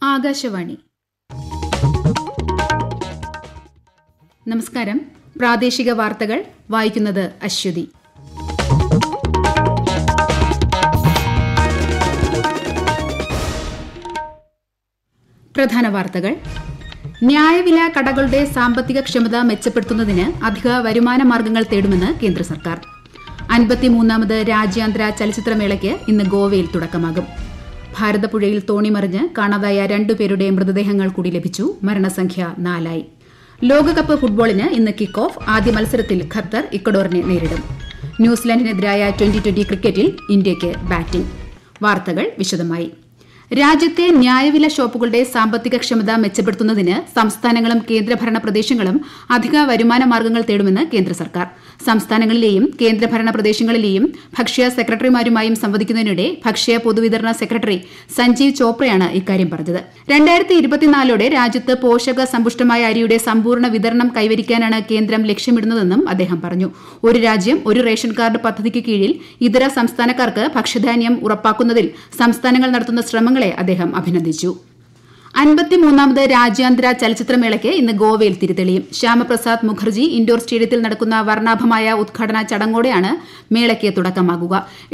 ആകാശവാണി. നമസ്കാരം. പ്രാദേശിക വാർത്തകൾ വായിക്കുന്നത് അശ്വതി. പ്രധാന വാർത്തകൾ. ന്യായവില കടകളുടെ സാമ്പത്തിക ക്ഷമത മെച്ചപ്പെടുത്തുന്നതിന് അധിക വരുമാന മാർഗങ്ങൾ തേടുമെന്ന് കേന്ദ്ര സർക്കാർ. 53ാമത് രാജ്യാന്തര ചലച്ചിത്രമേളയ്ക്ക് ഇന്ന് ഗോവയിൽ തുടക്കമാകും. ഭാരതപ്പുഴയിൽ തോണിമറിഞ്ഞ് കാണാതായ 2 പേരുടെ മൃതദേഹങ്ങൾ കൂടി ലഭിച്ചു. മരണസംഖ്യ 4. ലോകകപ്പ് ഫുട്ബോളിന് ഇന്ന് കിക്ക് ഓഫ്. ആദ്യ മത്സരത്തിൽ ഖത്തർ ഇക്വഡോറിനെ നേരിടും. ന്യൂസിലൻഡിനെതിരായ 2020 ക്രിക്കറ്റിൽ ഇന്ത്യയ്ക്ക് ബാറ്റിംഗ്. വാർത്തകൾ വിശദമായി. രാജ്യത്തെ ന്യായവില ഷോപ്പുകളുടെ സാമ്പത്തിക ക്ഷമത മെച്ചപ്പെടുത്തുന്നതിന് സംസ്ഥാനങ്ങളും കേന്ദ്രഭരണ പ്രദേശങ്ങളും അധിക വരുമാന മാർഗങ്ങൾ തേടുമെന്ന് കേന്ദ്ര സർക്കാർ. സംസ്ഥാനങ്ങളിലെയും കേന്ദ്രഭരണ പ്രദേശങ്ങളിലെയും ഭക്ഷ്യ സെക്രട്ടറിമാരുമായും സംവദിക്കുന്നതിനിടെ ഭക്ഷ്യ പൊതുവിതരണ സെക്രട്ടറി സഞ്ജീവ് ചോപ്രയാണ് ഇക്കാര്യം പറഞ്ഞത്. 2024 രാജ്യത്ത് പോഷക സമ്പുഷ്ടമായ അരിയുടെ സമ്പൂർണ്ണ വിതരണം കൈവരിക്കാനാണ് കേന്ദ്രം ലക്ഷ്യമിടുന്നതെന്നും അദ്ദേഹം പറഞ്ഞു. ഒരു രാജ്യം ഒരു റേഷൻ കാർഡ് പദ്ധതിക്ക് കീഴിൽ ഇതര സംസ്ഥാനക്കാർക്ക് ഭക്ഷ്യധാന്യം ഉറപ്പാക്കുന്നതിൽ സംസ്ഥാനങ്ങൾ നടത്തുന്ന ശ്രമങ്ങളെ അദ്ദേഹം അഭിനന്ദിച്ചു. 53ാമത് രാജ്യാന്തര ചലച്ചിത്രമേളയ്ക്ക് ഇന്ന് ഗോവയിൽ തിരിതെളിയും. ശ്യാമപ്രസാദ് മുഖർജി ഇൻഡോർ സ്റ്റേഡിയത്തിൽ നടക്കുന്ന വർണ്ണാഭമായ ഉദ്ഘാടന ചടങ്ങോടെയാണ് മേളയ്ക്ക് തുടക്കമാകുക.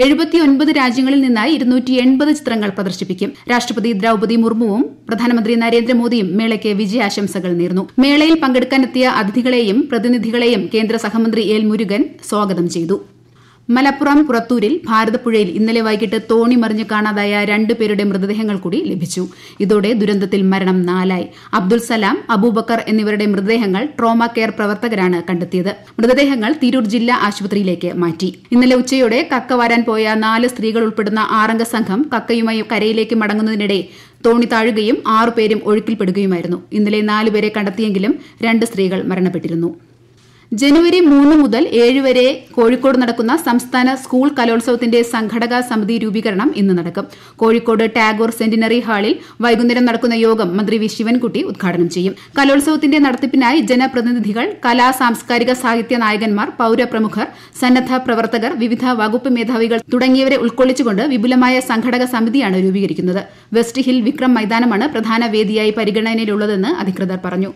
79 രാജ്യങ്ങളിൽ നിന്നായി 280 ചിത്രങ്ങൾ പ്രദർശിപ്പിക്കും. രാഷ്ട്രപതി ദ്രൌപദി മുർമുവും പ്രധാനമന്ത്രി നരേന്ദ്രമോദിയും മേളയ്ക്ക് വിജയാശംസകൾ നേർന്നു. മേളയിൽ പങ്കെടുക്കാനെത്തിയ അതിഥികളെയും പ്രതിനിധികളെയും കേന്ദ്ര സഹമന്ത്രി എൽ മുരുകൻ സ്വാഗതം ചെയ്തു. മലപ്പുറം പുറത്തൂരിൽ ഭാരതപ്പുഴയിൽ ഇന്നലെ വൈകിട്ട് തോണി മറിഞ്ഞ് കാണാതായ 2 പേരുടെ മൃതദേഹങ്ങൾ കൂടി ലഭിച്ചു. ഇതോടെ ദുരന്തത്തിൽ മരണം 4. അബ്ദുൽ സലാം, അബൂബക്കർ എന്നിവരുടെ മൃതദേഹങ്ങൾ ട്രോമ കെയർ പ്രവർത്തകരാണ് കണ്ടെത്തിയത്. മൃതദേഹങ്ങൾ തിരൂർ ജില്ലാ ആശുപത്രിയിലേക്ക് മാറ്റി. ഇന്നലെ ഉച്ചയോടെ കക്ക വാരാൻ പോയ 4 സ്ത്രീകൾ ഉൾപ്പെടുന്ന 6 സംഘം കക്കയുമായി കരയിലേക്ക് മടങ്ങുന്നതിനിടെ തോണി താഴുകയും 6 പേരും ഒഴുക്കിൽപ്പെടുകയുമായിരുന്നു. ഇന്നലെ 4 പേരെ കണ്ടെത്തിയെങ്കിലും 2 സ്ത്രീകൾ മരണപ്പെട്ടിരുന്നു. ജനുവരി 3 മുതൽ 7 വരെ കോഴിക്കോട് നടക്കുന്ന സംസ്ഥാന സ്കൂൾ കലോത്സവത്തിന്റെ സംഘടക സമിതി രൂപീകരണം ഇന്ന് നടക്കും. കോഴിക്കോട് ടാഗോർ സെന്റിനറി ഹാളിൽ വൈകുന്നേരം നടക്കുന്ന യോഗം മന്ത്രി വി ശിവൻകുട്ടി ഉദ്ഘാടനം ചെയ്യും. കലോത്സവത്തിന്റെ നടത്തിപ്പിനായി ജനപ്രതിനിധികൾ, കലാ സാംസ്കാരിക സാഹിത്യ നായകന്മാർ, പൌരപ്രമുഖർ, സന്നദ്ധ പ്രവർത്തകർ, വിവിധ വകുപ്പ് മേധാവികൾ തുടങ്ങിയവരെ ഉൾക്കൊള്ളിച്ചുകൊണ്ട് വിപുലമായ സംഘടക സമിതിയാണ് രൂപീകരിക്കുന്നത്. വെസ്റ്റ് ഹിൽ വിക്രം മൈതാനമാണ് പ്രധാന വേദിയായി പരിഗണനയിലുള്ളതെന്ന് അധികൃതർ പറഞ്ഞു.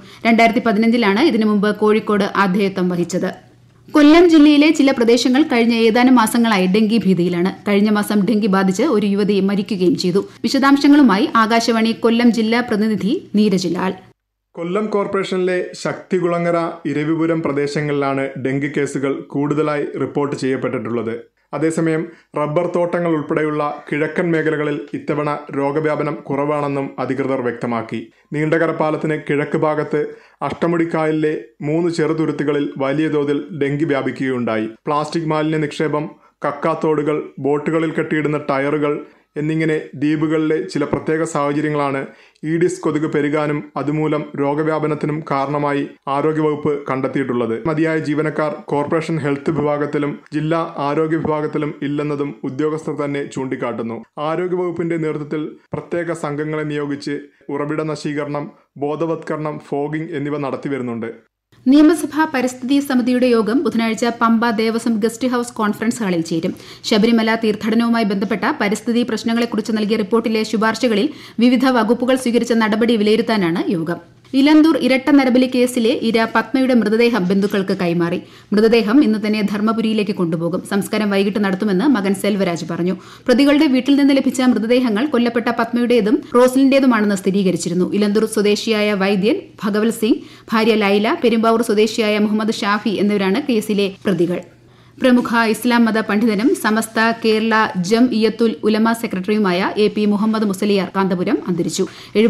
2015 ഇതിനു മുമ്പ് കോഴിക്കോട് ആതിഥേയത്വം വഹിച്ചത്. കൊല്ലം ജില്ലയിലെ ചില പ്രദേശങ്ങൾ കഴിഞ്ഞ ഏതാനും മാസങ്ങളായി ഡെങ്കി ഭീതിയിലാണ്. കഴിഞ്ഞ മാസം ഡെങ്കി ബാധിച്ച് ഒരു യുവതി മരിക്കുകയും ചെയ്തു. വിശദാംശങ്ങളുമായി ആകാശവാണി കൊല്ലം ജില്ലാ പ്രതിനിധി നീരജ് ലാൽ. കൊല്ലം കോർപ്പറേഷനിലെ ശക്തികുളങ്ങര, ഇരവിപുരം പ്രദേശങ്ങളിലാണ് ഡെങ്കി കേസുകൾ കൂടുതലായി റിപ്പോർട്ട് ചെയ്യപ്പെട്ടിട്ടുള്ളത്. അതേസമയം റബ്ബർ തോട്ടങ്ങൾ ഉൾപ്പെടെയുള്ള കിഴക്കൻ മേഖലകളിൽ ഇത്തവണ രോഗവ്യാപനം കുറവാണെന്നും അധികൃതർ വ്യക്തമാക്കി. നീണ്ടകര പാലത്തിന് കിഴക്ക് ഭാഗത്ത് അഷ്ടമുടിക്കായലിലെ 3 ചെറുതുരുത്തുകളിൽ വലിയ തോതിൽ ഡെങ്കി വ്യാപിക്കുകയുണ്ടായി. പ്ലാസ്റ്റിക് മാലിന്യ നിക്ഷേപം, കക്കാത്തോടുകൾ, ബോട്ടുകളിൽ കെട്ടിയിടുന്ന ടയറുകൾ എന്നിങ്ങനെ ദ്വീപുകളിലെ ചില പ്രത്യേക സാഹചര്യങ്ങളാണ് ഈഡിസ് കൊതുക് പെരുകാനും അതുമൂലം രോഗവ്യാപനത്തിനും കാരണമായി ആരോഗ്യവകുപ്പ് കണ്ടെത്തിയിട്ടുള്ളത്. മതിയായ ജീവനക്കാർ കോർപ്പറേഷൻ ഹെൽത്ത് വിഭാഗത്തിലും ജില്ലാ ആരോഗ്യ വിഭാഗത്തിലും ഇല്ലെന്നതും ഉദ്യോഗസ്ഥർ തന്നെ ചൂണ്ടിക്കാട്ടുന്നു. ആരോഗ്യവകുപ്പിന്റെ നേതൃത്വത്തിൽ പ്രത്യേക സംഘങ്ങളെ നിയോഗിച്ച് ഉറവിട നശീകരണം, ബോധവത്കരണം, ഫോഗിംഗ് എന്നിവ നടത്തിവരുന്നുണ്ട്. നിയമസഭാ പരിസ്ഥിതി സമിതിയുടെ യോഗം ബുധനാഴ്ച Pamba Devaswom guest house conference ഹാളിൽ ചേരും. ശബരിമല തീർത്ഥാടനവുമായി ബന്ധപ്പെട്ട പരിസ്ഥിതി പ്രശ്നങ്ങളെക്കുറിച്ച് നൽകിയ റിപ്പോർട്ടിലെ ശുപാർശകളിൽ വിവിധ വകുപ്പുകൾ സ്വീകരിച്ച നടപടി വിലയിരുത്താനാണ് യോഗം. ഇലന്തൂർ ഇരട്ട നരബലി കേസിലെ ഇര പത്മയുടെ മൃതദേഹം ബന്ധുക്കൾക്ക് കൈമാറി. മൃതദേഹം ഇന്ന് തന്നെ ധർമ്മപുരിയിലേക്ക് കൊണ്ടുപോകും. സംസ്കാരം വൈകിട്ട് നടത്തുമെന്ന് മകൻ സെൽവരാജ് പറഞ്ഞു. പ്രതികളുടെ വീട്ടിൽ നിന്ന് ലഭിച്ച മൃതദേഹങ്ങൾ കൊല്ലപ്പെട്ട പത്മയുടേതും റോസ്ലിന്റേതുമാണെന്ന് സ്ഥിരീകരിച്ചിരുന്നു. ഇലന്തൂർ സ്വദേശിയായ വൈദ്യൻ ഭഗവൽ സിംഗ്, ഭാര്യ ലൈല, പെരുമ്പാവൂർ സ്വദേശിയായ മുഹമ്മദ് ഷാഫി എന്നിവരാണ് കേസിലെ പ്രതികൾ. പ്രമുഖ ഇസ്ലാം മത പണ്ഡിതനും സമസ്ത കേരള ജംഇയ്യത്തുൽ ഉലമ സെക്രട്ടറിയുമായ AP മുഹമ്മദ് മുസലിയാർ കാന്തപുരം അന്തരിച്ചു.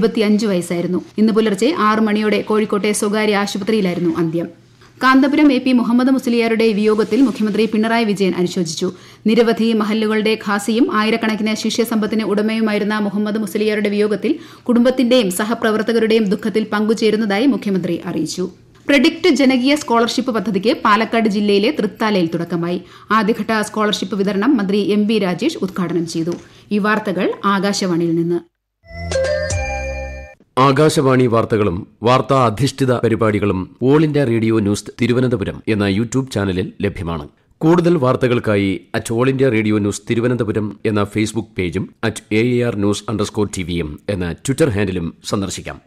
75 വയസ്സായിരുന്നു. ഇന്ന് പുലർച്ചെ 6 മണിയോടെ കോഴിക്കോട്ടെ സ്വകാര്യ ആശുപത്രിയിലായിരുന്നു അന്ത്യം. കാന്തപുരം AP മുഹമ്മദ് മുസലിയാരുടെ വിയോഗത്തിൽ മുഖ്യമന്ത്രി പിണറായി വിജയൻ അനുശോചിച്ചു. നിരവധി മഹല്ലുകളുടെ ഖാസിയും ആയിരക്കണക്കിന് ശിഷ്യസമ്പത്തിന് ഉടമയുമായിരുന്ന മുഹമ്മദ് മുസലിയാരുടെ വിയോഗത്തിൽ കുടുംബത്തിന്റെയും സഹപ്രവർത്തകരുടെയും ദുഃഖത്തിൽ പങ്കുചേരുന്നതായി മുഖ്യമന്ത്രി അറിയിച്ചു. പ്രെഡിക്റ്റ് ജനകീയ സ്കോളർഷിപ്പ് പദ്ധതിക്ക് പാലക്കാട് ജില്ലയിലെ തൃത്താലയിൽ തുടക്കമായി. ആദ്യഘട്ട സ്കോളർഷിപ്പ് വിതരണം മന്ത്രി MB രാജേഷ് ഉദ്ഘാടനം ചെയ്തു. ഈ വാർത്തകൾ ആകാശവാണിയിൽ നിന്ന്. ആകാശവാണി വാർത്തകളും വാർത്താ അധിഷ്ഠിത പരിപാടികളും All India Radio News Thiruvananthapuram എന്ന യൂട്യൂബ് ചാനലിൽ ലഭ്യമാണ്. കൂടുതൽ വാർത്തകൾക്കായി @All India Radio News Thiruvananthapuram എന്ന ഫേസ്ബുക്ക് പേജും @AAR_News_ എന്ന ട്വിറ്റർ ഹാൻഡിലും സന്ദർശിക്കാം.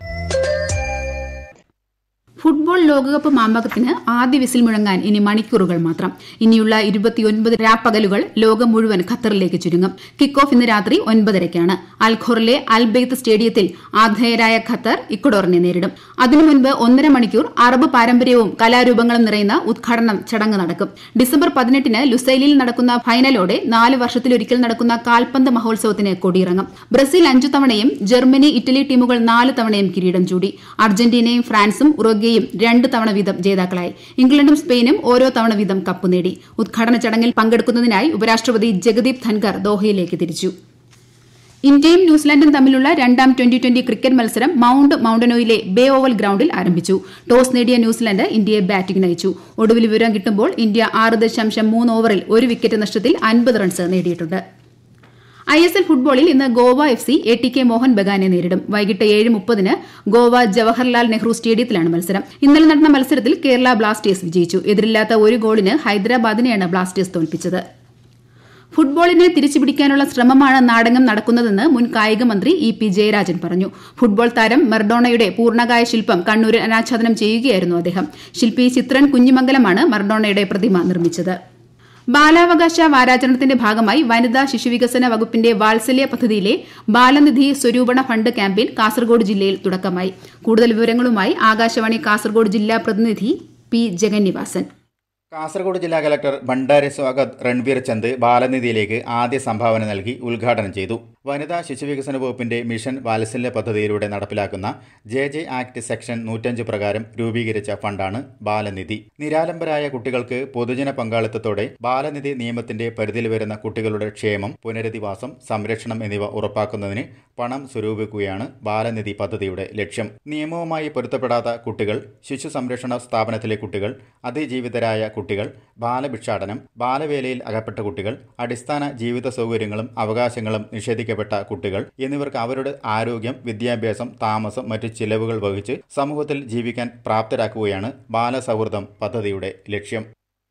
ഫുട്ബോൾ ലോകകപ്പ് മാമ്പകത്തിന് ആദ്യ വിസിൽ മുഴങ്ങാൻ ഇനി മണിക്കൂറുകൾ മാത്രം. ഇനിയുള്ള 29 രാപ്പകലുകൾ ലോകം മുഴുവൻ ഖത്തറിലേക്ക് ചുരുങ്ങും. കിക്ക് ഓഫ് ഇന്ന് രാത്രി 9:30-ക്കാണ്. അൽഖോറിലെ അൽബെയ്ത്ത് സ്റ്റേഡിയത്തിൽ ആതിഥേയരായ ഖത്തർ ഇക്വഡോറിനെ നേരിടും. അതിനു മുൻപ് 1.5 മണിക്കൂർ അറബ് പാരമ്പര്യവും കലാരൂപങ്ങളും നിറയുന്ന ഉദ്ഘാടനം ചടങ്ങ് നടക്കും. ഡിസംബർ 18-ന് ലുസൈലിൽ നടക്കുന്ന ഫൈനലോടെ 4 വർഷത്തിലൊരിക്കൽ നടക്കുന്ന കാൽപന്ത് മഹോത്സവത്തിന് കൊടിയിറങ്ങും. ബ്രസീൽ 5 തവണയും ജർമ്മനി, ഇറ്റലി ടീമുകൾ 4 തവണയും കിരീടം ചൂടി. അർജന്റീനയും ഫ്രാൻസും ഉറുഗ്വേയും 2 തവണ വീതം ജേതാക്കളായി. ഇംഗ്ലണ്ടും സ്പെയിനും ഓരോ തവണ വീതം കപ്പ് നേടി. ഉദ്ഘാടന ചടങ്ങിൽ പങ്കെടുക്കുന്നതിനായി ഉപരാഷ്ട്രപതി ജഗദീപ് ധൻഖർ ദോഹയിലേക്ക് തിരിച്ചു. ഇന്ത്യയും ന്യൂസിലാൻഡും തമ്മിലുള്ള 2ാം T20 ക്രിക്കറ്റ് മത്സരം മൌണ്ട് മൌണ്ടനോയിലെ ബേ ഓവൽ ഗ്രൌണ്ടിൽ ആരംഭിച്ചു. ടോസ് നേടിയ ന്യൂസിലാൻഡ് ഇന്ത്യയെ ബാറ്റിംഗിന് അയച്ചു. ഒടുവിൽ വിവരം കിട്ടുമ്പോൾ ഇന്ത്യ 6.3 ഓവറിൽ 1 വിക്കറ്റ് നഷ്ടത്തിൽ 50 റൺസ് നേടിയിട്ടുണ്ട്. ISL ഫുട്ബോളിൽ ഇന്ന് ഗോവ FC ATK മോഹൻ ബഗാനെ നേരിടും. വൈകിട്ട് 7:30-ന് ഗോവ ജവഹർലാൽ നെഹ്റു സ്റ്റേഡിയത്തിലാണ് മത്സരം. ഇന്നലെ നടന്ന മത്സരത്തിൽ കേരള ബ്ലാസ്റ്റേഴ്സ് വിജയിച്ചു. എതിരില്ലാത്ത 1 ഗോളിന് ഹൈദരാബാദിനെയാണ് ബ്ലാസ്റ്റേഴ്സ് തോൽപ്പിച്ചത്. ഫുട്ബോളിനെ തിരിച്ചുപിടിക്കാനുള്ള ശ്രമമാണ് നാടെങ്ങും നടക്കുന്നതെന്ന് മുൻ കായിക മന്ത്രി EP ജയരാജൻ പറഞ്ഞു. ഫുട്ബോൾ താരം മർഡോണയുടെ പൂർണ്ണകായ ശില്പം കണ്ണൂരിൽ അനാച്ഛാദനം ചെയ്യുകയായിരുന്നു അദ്ദേഹം. ശില്പി ചിത്രൻ കുഞ്ഞിമംഗലമാണ് മർഡോണയുടെ പ്രതിമ നിർമ്മിച്ചത്. ബാലാവകാശ വാരാചരണത്തിന്റെ ഭാഗമായി വനിതാ ശിശുവികസന വകുപ്പിന്റെ വാത്സല്യ പദ്ധതിയിലെ ബാലനിധി സ്വരൂപണ ഫണ്ട് ക്യാമ്പയിൻ കാസർഗോഡ് ജില്ലയിൽ തുടക്കമായി. കൂടുതൽ വിവരങ്ങളുമായി ആകാശവാണി കാസർഗോഡ് ജില്ലാ പ്രതിനിധി P ജഗന്നിവാസൻ. കാസർഗോഡ് ജില്ലാ കലക്ടർ ഭണ്ഡാരി സ്വാഗത് രൺവീർ ചന്ദ് ബാലനിധിയിലേക്ക് ആദ്യ സംഭാവന നൽകി ഉദ്ഘാടനം ചെയ്തു. വനിതാ ശിശുവികസന വകുപ്പിന്റെ മിഷൻ വാത്സല്യ പദ്ധതിയിലൂടെ നടപ്പിലാക്കുന്ന JJ ആക്ട് സെക്ഷൻ 105 പ്രകാരം രൂപീകരിച്ച ഫണ്ടാണ് ബാലനിധി. നിരാലംബരായ കുട്ടികൾക്ക് പൊതുജന പങ്കാളിത്തത്തോടെ ബാലനിധി നിയമത്തിന്റെ പരിധിയിൽ വരുന്ന കുട്ടികളുടെ ക്ഷേമം, പുനരധിവാസം, സംരക്ഷണം എന്നിവ ഉറപ്പാക്കുന്നതിന് പണം സ്വരൂപിക്കുകയാണ് ബാലനിധി പദ്ധതിയുടെ ലക്ഷ്യം. നിയമവുമായി പൊരുത്തപ്പെടാത്ത കുട്ടികൾ, ശിശു സംരക്ഷണ സ്ഥാപനത്തിലെ കുട്ടികൾ, അതിജീവിതരായ കുട്ടികൾ, ബാലഭിക്ഷാടനം, ബാലവേലയിൽ അകപ്പെട്ട കുട്ടികൾ, അടിസ്ഥാന ജീവിത സൗകര്യങ്ങളും അവകാശങ്ങളും നിഷേധിക്കപ്പെട്ട കുട്ടികൾ എന്നിവർക്ക് അവരുടെ ആരോഗ്യം, വിദ്യാഭ്യാസം, താമസം, മറ്റ് ചിലവുകൾ വഹിച്ച് സമൂഹത്തിൽ ജീവിക്കാൻ പ്രാപ്തരാക്കുകയാണ് ബാലസൗഹൃദം പദ്ധതിയുടെ ലക്ഷ്യം.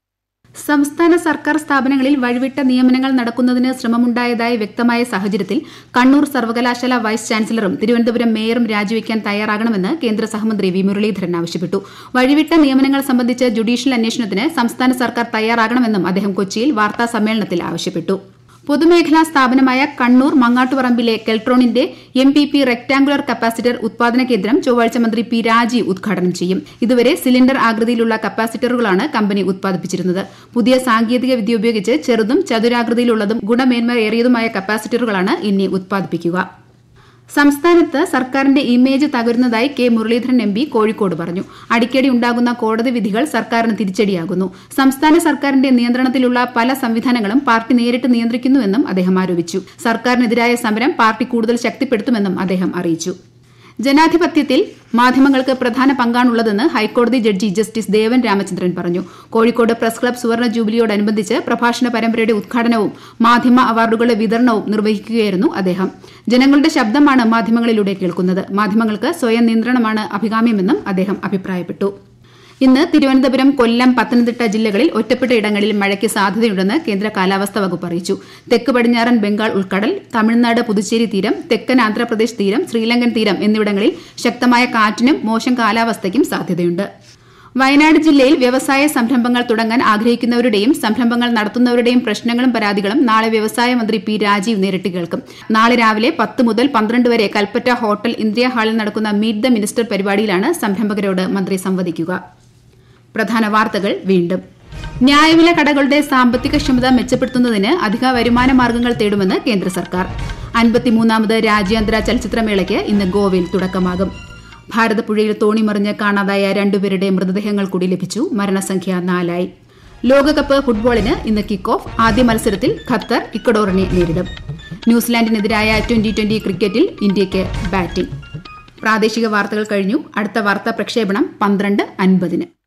സംസ്ഥാന സർക്കാർ സ്ഥാപനങ്ങളിൽ വഴിവിട്ട നിയമനങ്ങൾ നടക്കുന്നതിന് ശ്രമമുണ്ടായതായി വ്യക്തമായ സാഹചര്യത്തിൽ കണ്ണൂർ സർവകലാശാല വൈസ് ചാൻസലറും തിരുവനന്തപുരം മേയറും രാജിവെക്കാൻ തയ്യാറാകണമെന്ന് കേന്ദ്ര സഹമന്ത്രി വി മുരളീധരൻ ആവശ്യപ്പെട്ടു. വഴിവിട്ട നിയമനങ്ങൾ സംബന്ധിച്ച് ജുഡീഷ്യൽ അന്വേഷണത്തിന് സംസ്ഥാന സർക്കാർ തയ്യാറാകണമെന്നും അദ്ദേഹം കൊച്ചിയിൽ വാർത്താ സമ്മേളനത്തിൽ ആവശ്യപ്പെട്ടു. പൊതുമേഖലാ സ്ഥാപനമായ കണ്ണൂർ മങ്ങാട്ടുപറമ്പിലെ കെൽട്രോണിന്റെ MPP റെക്ടാങ്കുലർ കപ്പാസിറ്റർ ഉത്പാദന കേന്ദ്രം ചൊവ്വാഴ്ച മന്ത്രി P രാജീവ് ഉദ്ഘാടനം ചെയ്യും. ഇതുവരെ സിലിണ്ടർ ആകൃതിയിലുള്ള കപ്പാസിറ്ററുകളാണ് കമ്പനി ഉത്പാദിപ്പിച്ചിരുന്നത്. പുതിയ സാങ്കേതിക വിദ്യ ഉപയോഗിച്ച് ചെറുതും ചതുരാകൃതിയിലുള്ളതും ഗുണമേന്മയേറിയതുമായ കപ്പാസിറ്ററുകളാണ് ഇനി ഉത്പാദിപ്പിക്കുക. സംസ്ഥാനത്ത് സർക്കാരിന്റെ ഇമേജ് തകരുന്നതായി K മുരളീധരൻ MP കോഴിക്കോട് പറഞ്ഞു. അടിക്കടി ഉണ്ടാകുന്ന കോടതി വിധികൾ സർക്കാരിന് തിരിച്ചടിയാകുന്നു. സംസ്ഥാന സർക്കാരിന്റെ നിയന്ത്രണത്തിലുള്ള പല സംവിധാനങ്ങളും പാർട്ടി നേരിട്ട് നിയന്ത്രിക്കുന്നുവെന്നും അദ്ദേഹം ആരോപിച്ചു. സർക്കാരിനെതിരായ സമരം പാർട്ടി കൂടുതൽ ശക്തിപ്പെടുത്തുമെന്നും അദ്ദേഹം അറിയിച്ചു. ജനാധിപത്യത്തിൽ മാധ്യമങ്ങൾക്ക് പ്രധാന പങ്കാണുള്ളതെന്ന് ഹൈക്കോടതി ജഡ്ജി ജസ്റ്റിസ് ദേവൻ രാമചന്ദ്രൻ പറഞ്ഞു. കോഴിക്കോട് പ്രസ് ക്ലബ് സുവർണ ജൂബിലിയോടനുബന്ധിച്ച് പ്രഭാഷണ പരമ്പരയുടെ ഉദ്ഘാടനവും മാധ്യമ അവാർഡുകളുടെ വിതരണവും നിർവഹിക്കുകയായിരുന്നു അദ്ദേഹം. ജനങ്ങളുടെ ശബ്ദമാണ് മാധ്യമങ്ങളിലൂടെ കേൾക്കുന്നത്. മാധ്യമങ്ങൾക്ക് സ്വയം നിയന്ത്രണമാണ് അഭികാമ്യമെന്നും അദ്ദേഹം അഭിപ്രായപ്പെട്ടു. ഇന്ന് തിരുവനന്തപുരം, കൊല്ലം, പത്തനംതിട്ട ജില്ലകളിൽ ഒറ്റപ്പെട്ട ഇടങ്ങളിൽ മഴയ്ക്ക് സാധ്യതയുണ്ടെന്ന് കേന്ദ്ര കാലാവസ്ഥാ വകുപ്പ് അറിയിച്ചു. തെക്ക് പടിഞ്ഞാറൻ ബംഗാൾ ഉൾക്കടൽ, തമിഴ്നാട്, പുതുച്ചേരി തീരം, തെക്കൻ ആന്ധ്രാപ്രദേശ് തീരം, ശ്രീലങ്കൻ തീരം എന്നിവിടങ്ങളിൽ ശക്തമായ കാറ്റിനും മോശം കാലാവസ്ഥയ്ക്കും സാധ്യതയുണ്ട്. വയനാട് ജില്ലയിൽ വ്യവസായ സംരംഭങ്ങൾ തുടങ്ങാൻ ആഗ്രഹിക്കുന്നവരുടെയും സംരംഭങ്ങൾ നടത്തുന്നവരുടെയും പ്രശ്നങ്ങളും പരാതികളും നാളെ വ്യവസായ മന്ത്രി P രാജീവ് നേരിട്ട് കേൾക്കും. നാളെ രാവിലെ 10 മുതൽ 12 വരെ കൽപ്പറ്റ ഹോട്ടൽ ഇന്ത്യ ഹാളിൽ നടക്കുന്ന മീറ്റ് ദ മിനിസ്റ്റർ പരിപാടിയിലാണ് സംരംഭകരോട് മന്ത്രി സംവദിക്കുക. പ്രധാന വാർത്തകൾ വീണ്ടും. ന്യായവില കടകളുടെ സാമ്പത്തിക ക്ഷമത മെച്ചപ്പെടുത്തുന്നതിന് അധിക വരുമാന മാർഗ്ഗങ്ങൾ തേടുമെന്ന് കേന്ദ്ര സർക്കാർ. 53ാമത് രാജ്യാന്തര ചലച്ചിത്രമേളയ്ക്ക് ഇന്ന് ഗോവയിൽ തുടക്കമാകും. ഭാരതപ്പുഴയിൽ തോണിമറിഞ്ഞ് കാണാതായ 2 പേരുടെ മൃതദേഹങ്ങൾ കൂടി ലഭിച്ചു. മരണസംഖ്യ 4 ആയി. ലോകകപ്പ് ഫുട്ബോളിന് ഇന്ന് കിക്ക് ഓഫ്. ആദ്യ മത്സരത്തിൽ ഖത്തർ ഇക്വഡോറിനെ നേരിടും. ന്യൂസിലാൻഡിനെതിരായ T20 ക്രിക്കറ്റിൽ ഇന്ത്യയ്ക്ക് ബാറ്റിംഗ്. പ്രാദേശിക വാർത്തകൾ കഴിഞ്ഞു. അടുത്ത വാർത്താ പ്രക്ഷേപണം 12:50.